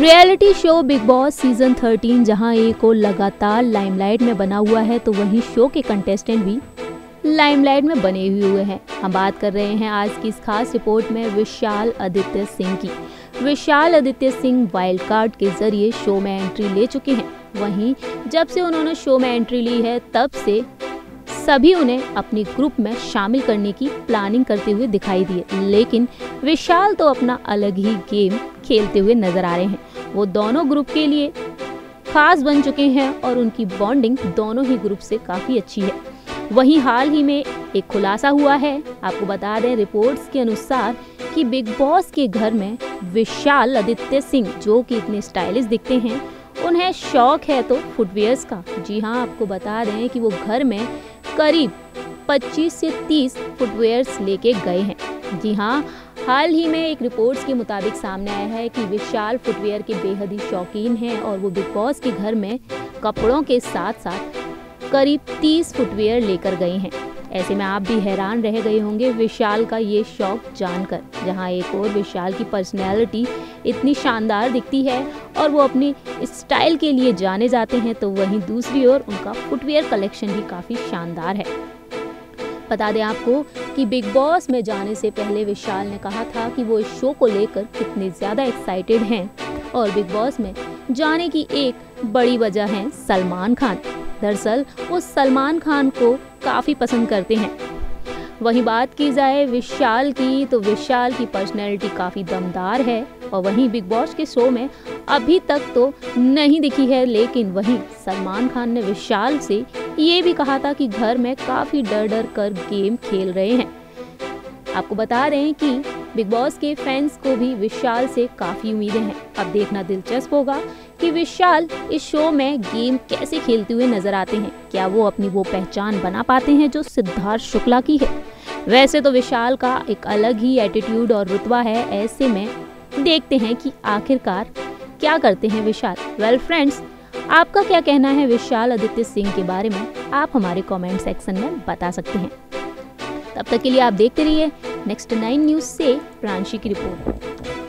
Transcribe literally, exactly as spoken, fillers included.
Reality show Bigg Boss season thirteen जहां एक और लगातार लाइमलाइट में बना हुआ है, तो वहीं शो के कंटेस्टेंट भी लाइमलाइट में बने हुए हैं। हम बात कर रहे हैं आज की इस खास रिपोर्ट में विशाल आदित्य सिंह की। विशाल आदित्य सिंह वाइल्ड कार्ड के जरिए शो में एंट्री ले चुके हैं। वहीं जब से उन्होंने शो में एंट्री ली है, तब से सभी उन्हें अपनी ग्रुप में शामिल करने की प्लानिंग करते हुए दिखाई दिए, लेकिन विशाल तो अपना अलग ही गेम खेलते हुए नजर आ रहे हैं। वो दोनों ग्रुप के लिए खास बन चुके हैं और उनकी बॉन्डिंग दोनों ही ग्रुप से काफी अच्छी है। वहीं हाल ही में एक खुलासा हुआ है, आपको बता दें रिपोर्ट्स के अनुसार कि बिग बॉस के घर में विशाल आदित्य सिंह, जो कि इतने स्टाइलिश दिखते हैं, उन्हें शौक है तो फुटवियर्स का। जी हाँ, आपको बता दें कि वो घर में करीब पच्चीस से तीस फुटवेयर्स लेके गए हैं। जी हाँ, हाल ही में एक रिपोर्ट्स के मुताबिक सामने आया है कि विशाल फुटवेयर के बेहद ही शौकीन हैं और वो बिग बॉस के घर में कपड़ों के साथ साथ करीब तीस फुटवेयर लेकर गए हैं। ऐसे में आप भी हैरान रह गए होंगे विशाल का ये शौक जानकर। जहां एक और विशाल की पर्सनैलिटी इतनी शानदार दिखती है और वो अपनी स्टाइल के लिए जाने जाते हैं, तो वहीं दूसरी ओर उनका फुटवेयर कलेक्शन भी काफ़ी शानदार है। बता दें आपको कि बिग बॉस में जाने से पहले विशाल ने कहा था कि वो इस शो को लेकर कितने ज़्यादा एक्साइटेड हैं और बिग बॉस में जाने की एक बड़ी वजह है सलमान खान। दरअसल वो सलमान खान को काफ़ी पसंद करते हैं। वहीं बात की जाए विशाल की, तो विशाल की पर्सनैलिटी काफ़ी दमदार है और वहीं बिग बॉस के शो में अभी तक तो नहीं दिखी है, लेकिन वहीं सलमान खान ने विशाल से ये भी कहा था कि घर में काफ़ी डर डर कर गेम खेल रहे हैं। आपको बता रहे हैं कि बिग बॉस के फैंस को भी विशाल से काफ़ी उम्मीदें हैं। अब देखना दिलचस्प होगा कि विशाल इस शो में गेम कैसे खेलते हुए नजर आते हैं। क्या वो अपनी वो पहचान बना पाते हैं जो सिद्धार्थ शुक्ला की है? वैसे तो विशाल का एक अलग ही एटीट्यूड और रुतबा है। ऐसे में देखते हैं कि आखिरकार क्या करते हैं विशाल। वेल फ्रेंड्स, आपका क्या कहना है विशाल आदित्य सिंह के बारे में? आप हमारे कमेंट सेक्शन में बता सकते हैं। तब तक के लिए आप देखते रहिए नेक्स्ट नाइन न्यूज़ से प्रांशी की रिपोर्ट।